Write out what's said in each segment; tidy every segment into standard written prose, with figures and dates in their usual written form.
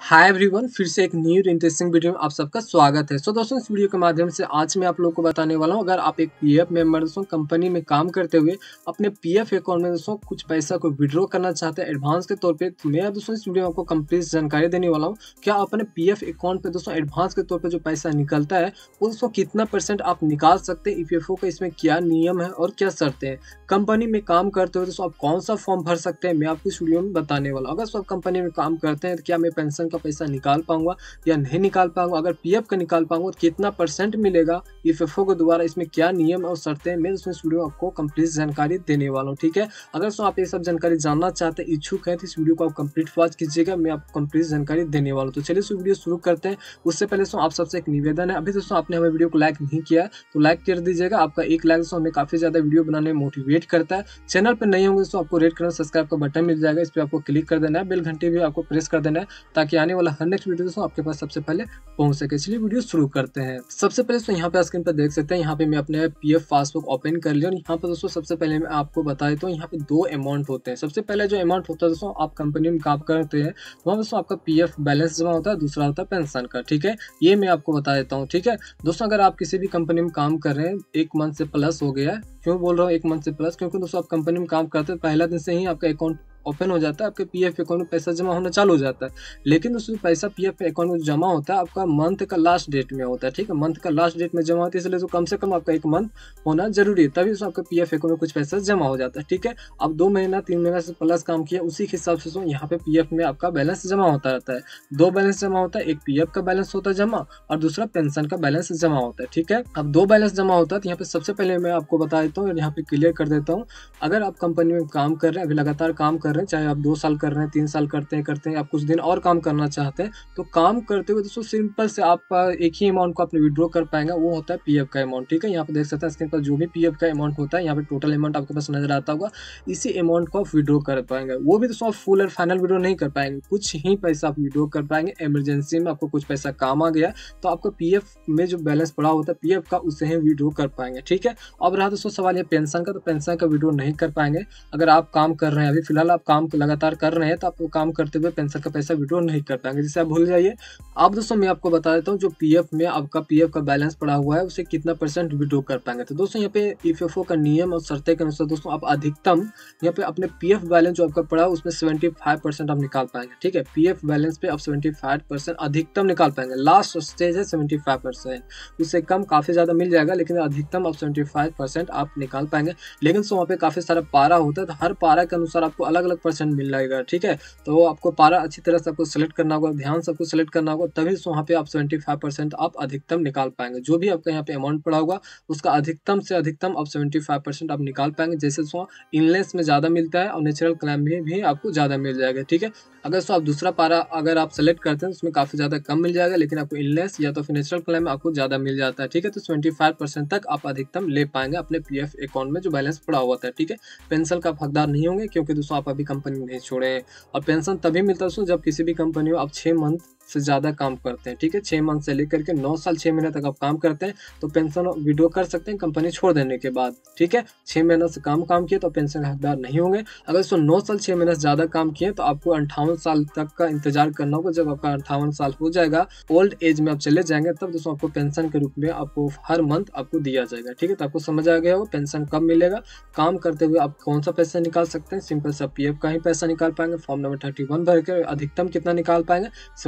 Hi everyone, फिर से एक न्यू इंटरेस्टिंग वीडियो में आप सबका स्वागत है। दोस्तों, इस वीडियो के माध्यम से आज मैं आप लोगों को बताने वाला हूं, अगर आप एक पीएफ मेंबर दोस्तों कंपनी में काम करते हुए अपने पीएफ अकाउंट में दोस्तों कुछ पैसा को विड्रॉ करना चाहते हैं एडवांस के तौर पे, तो मैं दोस्तों इस वीडियो में आपको कंप्लीट जानकारी देने वाला हूँ। क्या आप अपने पीएफ अकाउंट पे दोस्तों एडवांस के तौर पर जो पैसा निकलता है वो दोस्तों कितना % आप निकाल सकते हैं, ईपीएफओ का इसमें क्या नियम है और क्या शर्तें हैं, कंपनी में काम करते हुए दोस्तों आप कौन सा फॉर्म भर सकते हैं, मैं आपको इस वीडियो में बताने वाला हूँ। अगर आप कंपनी में काम करते हैं तो क्या मैं पेंशन का पैसा निकाल पाऊंगा या नहीं निकाल पाऊंगा, अगर पीएफ का निकाल पाऊंगा तो कितना % मिलेगा, ईपीएफओ के द्वारा इसमें क्या नियम और शर्तें, मैं उसमें इस वीडियो में आपको कंप्लीट जानकारी देने वाला हूं। ठीक है, अगर आप ये सब जानकारी जानना चाहते हैं, इच्छुक हैं, तो इस वीडियो को आप कंप्लीट वॉच कीजिएगा, मैं आपको कंप्लीट जानकारी देने वाला हूं। तो चलिए इस वीडियो शुरू करते हैं। उससे पहले दोस्तों आप सबसे एक निवेदन है, अभी दोस्तों आपने हमें वीडियो को लाइक नहीं किया है तो लाइक कर दीजिएगा। आपका एक लाइक दोस्तों हमें काफी ज्यादा वीडियो बनाने में मोटिवेट करता है। चैनल पर नहीं होंगे दोस्तों आपको रेड कलर सब्सक्राइब का बटन मिल जाएगा, इस पर आपको क्लिक कर देना है, बेल घंटी भी आपको प्रेस कर देना है ताकि आने वाला हर नेक्स्ट वीडियो दोस्तों आपके पास सबसे पहले पहुंच सके। चलिए वीडियो शुरू करते हैं। सबसे पहले दोस्तों यहाँ पे स्क्रीन पर देख सकते हैं, यहाँ पे मैं अपने पीएफ पासबुक ओपन कर लिया और यहाँ पर दोस्तों सबसे पहले मैं आपको बता देता हूँ, यहाँ पे दो अमाउंट होते हैं। सबसे पहले जो अमाउंट होता है दोस्तों, आप कंपनी में काम करते हैं वहाँ दोस्तों आपका पीएफ बैलेंस जमा होता है, दूसरा होता है पेंशन का। ठीक है, ये मैं आपको बता देता हूँ। ठीक है दोस्तों, अगर आप किसी भी कंपनी में काम कर रहे हैं, 1 मंथ से प्लस हो गया है, क्यों बोल रहा हूँ 1 मंथ से प्लस, क्योंकि दोस्तों आप कंपनी में काम करते हैं पहला दिन से ही आपका अकाउंट ओपन हो जाता है, आपके पीएफ अकाउंट में पैसा जमा होना चालू हो जाता है। लेकिन दोस्तों पैसा पीएफ अकाउंट में जमा होता है आपका मंथ का लास्ट डेट में होता है। ठीक है, मंथ का लास्ट डेट में जमा होता है, इसलिए तो कम से कम आपका 1 मंथ होना जरूरी है, तभी तो आपका पीएफ अकाउंट में कुछ पैसा जमा हो जाता है। ठीक है, अब 2 महीना 3 महीना से प्लस काम किया, उसी के हिसाब से यहाँ पे पीएफ में आपका बैलेंस जमा होता रहता है। 2 बैलेंस जमा होता है, एक पीएफ का बैलेंस होता है जमा और दूसरा पेंशन का बैलेंस जमा होता है। ठीक है, अब 2 बैलेंस जमा होता है तो यहाँ पे सबसे पहले मैं आपको बता देता हूँ, यहाँ पे क्लियर कर देता हूँ। अगर आप कंपनी में काम कर रहे हैं, अभी लगातार काम कर रहे हैं, चाहे आप 2 साल कर रहे हैं, 3 साल करते हैं आप कुछ दिन और काम करना चाहते हैं, तो काम करते हुए दोस्तों सिंपल से आप एक ही अमाउंट को अपने विड्रॉ कर पाएंगे, वो होता है पीएफ का अमाउंट। ठीक है, यहाँ पे देख सकते हैं स्क्रीन पर जो भी पीएफ का अमाउंट होता है, यहाँ पे टोटल अमाउंट आपके पास नजर आता होगा, इसी अमाउंट को आप विड्रॉ कर पाएंगे। वो भी दोस्तों आप फुल और फाइनल विड्रॉ नहीं कर पाएंगे, कुछ ही पैसा आप विड्रॉ कर पाएंगे। इमरजेंसी में आपको कुछ पैसा काम आ गया तो आपको पीएफ में जो बैलेंस पड़ा होता है पीएफ का, उसे ही विड्रॉ कर पाएंगे। ठीक है, अब रहा दोस्तों सवाल ये पेंशन का, तो पेंशन का विड्रॉ नहीं कर पाएंगे। अगर आप काम कर रहे हैं, अभी फिलहाल आप काम लगातार कर रहे हैं, तो आप काम करते हुए पेंशन का पैसा विड्रॉ नहीं कर पाएंगे, जिसे आप भूल जाइए। अब दोस्तों मैं आपको बता देता हूँ, जो पीएफ में आपका पीएफ का बैलेंस पड़ा हुआ है उसे कितना % विड्रॉ कर पाएंगे। तो दोस्तों यहाँ पे ईपीएफओ का नियम और शर्तें के अनुसार दोस्तों आप अधिकतम यहाँ पे अपने पीएफ बैलेंस जो आपका पड़ा है उसमें 75% आप निकाल पाएंगे। ठीक है, पीएफ बैलेंस पे आप 75% अधिकतम निकाल पाएंगे, लास्ट स्टेज है 75%, उससे कम काफी ज्यादा मिल जाएगा, लेकिन अधिकतम आप 75% आप निकाल पाएंगे। लेकिन वहाँ पे काफी सारा पारा होता है, तो हर पारा के अनुसार आपको अलग अलग % मिल जाएगा। ठीक है, तो आपको पारा अच्छी तरह से आपको सेलेक्ट करना होगा, ध्यान से आपको सेलेक्ट करना होगा, तभी वहाँ पे आप 75% आप अधिकतम निकाल पाएंगे। जो भी आपका यहाँ पे अमाउंट पड़ा होगा उसका अधिकतम से अधिकतम आप 75% आप निकाल पाएंगे। जैसे इनलेस में ज़्यादा मिलता है और नेचुरल क्लाइम में भी आपको ज़्यादा मिल जाएगा। ठीक है, अगर आप दूसरा पारा अगर आप सेलेक्ट करते हैं तो उसमें काफ़ी ज़्यादा कम मिल जाएगा, लेकिन आपको इनलेस या तो फिर नेचुरल क्लाइम में आपको ज़्यादा मिल जाता है। ठीक है, तो 75% तक आप अधिकतम ले पाएंगे अपने पीएफ अकाउंट में जो बैलेंस पड़ा हुआ था। ठीक है, पेंशन का हकदार नहीं होंगे, क्योंकि दोस्तों आप अभी कंपनी में नहीं छोड़े हैं, और पेंशन तभी मिलता है दोस्तों जब किसी भी कंपनी में आप 6 मंथ से ज़्यादा काम करते हैं। ठीक है, 6 मंथ से लेकर के 9 साल 6 महीने तक आप काम करते हैं तो पेंशन विड्रॉ कर सकते हैं कंपनी छोड़ देने के बाद। ठीक है, 6 महीने से काम किए तो पेंशन हकदार नहीं होंगे। अगर 9 साल 6 महीने से ज़्यादा काम किए तो आपको 58 साल तक का इंतजार करना होगा। जब आपका 58 साल हो जाएगा, ओल्ड एज में आप चले जाएंगे, तब दोस्तों आपको पेंशन के रूप में आपको हर मंथ आपको दिया जाएगा। ठीक है, तो आपको समझ आ गया होगा पेंशन कब मिलेगा, काम करते हुए आप कौन सा पैसा निकाल सकते हैं। सिंपल सा पीएफ का ही पैसा निकाल पाएंगे, फॉर्म नंबर 31 भर के अधिकतम कितना निकाल पाएंगे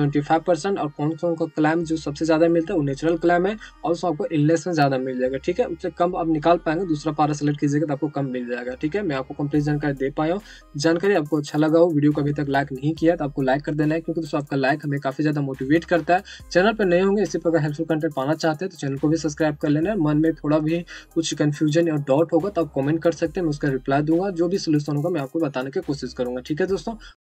75%, और कौन सा उनका क्लाइम जो सबसे ज्यादा मिलता है वो नेचुरल क्लाइम है, और उसमें आपको इलनेस में ज्यादा मिल जाएगा। ठीक है, उससे कम आप निकाल पाएंगे, दूसरा पारा सेलेक्ट कीजिएगा तो आपको कम मिल जाएगा। ठीक है, मैं आपको कंप्लीट जानकारी दे पाया हूँ। जानकारी आपको अच्छा लगा हो, वीडियो को अभी तक लाइक नहीं किया तो आपको लाइक कर देना है, क्योंकि दोस्तों आपका लाइक हमें काफी ज्यादा मोटिवेट करता है। चैनल पर नए होंगे, इसी प्रकार हेल्पफुल कंटेंट पाना चाहते हैं तो चैनल को भी सब्सक्राइब कर लेना है। मन में थोड़ा भी कुछ कंफ्यूजन या डाउट होगा तो आप कमेंट कर सकते हैं, मैं उसका रिप्लाई दूंगा, जो भी सोल्यूशन होगा मैं आपको बताने की कोशिश करूंगा। ठीक है दोस्तों।